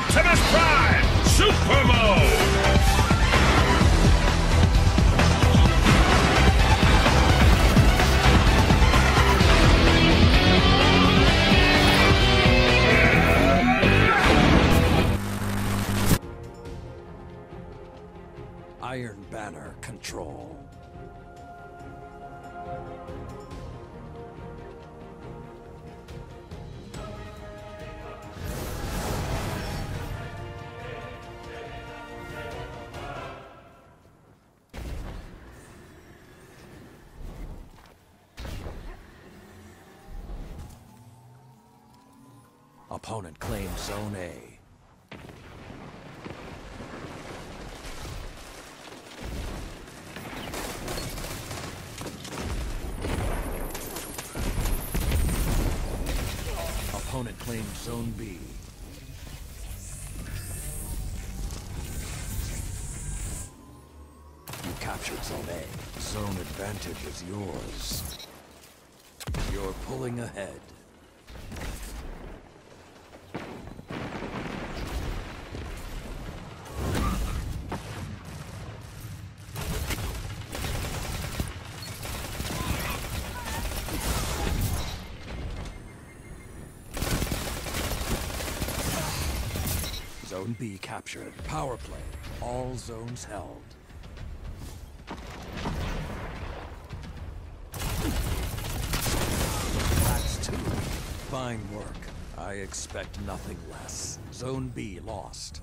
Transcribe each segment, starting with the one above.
Optimus Prime Super Mode! Iron Banner control. Opponent claims Zone A. Opponent claims Zone B. You captured Zone A. Zone advantage is yours. You're pulling ahead. Zone B captured. Power play. All zones held. That's two. Fine work. I expect nothing less. Zone B lost.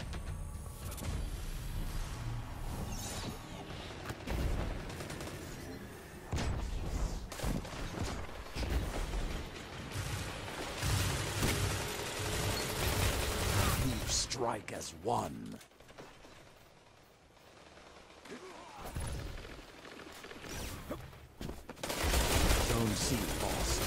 Strike as one. Zone C lost.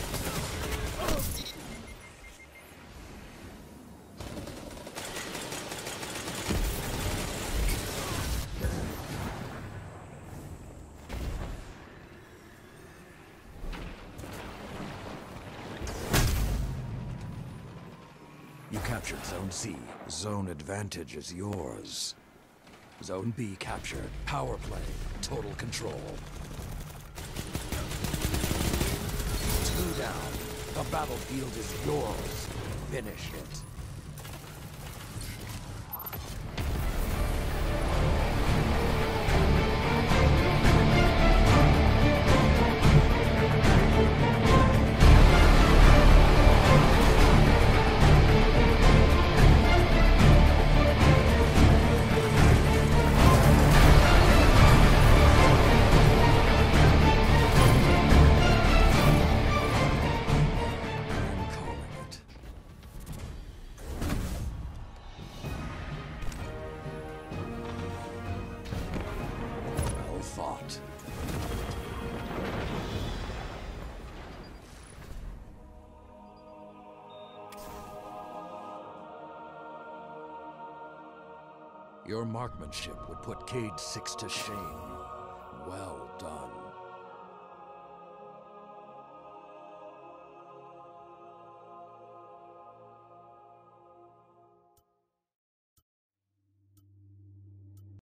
You captured Zone C. Zone advantage is yours. Zone B captured. Power play. Total control. 2 down. The battlefield is yours. Finish it. Fought. Your marksmanship would put Cayde 6 to shame. Well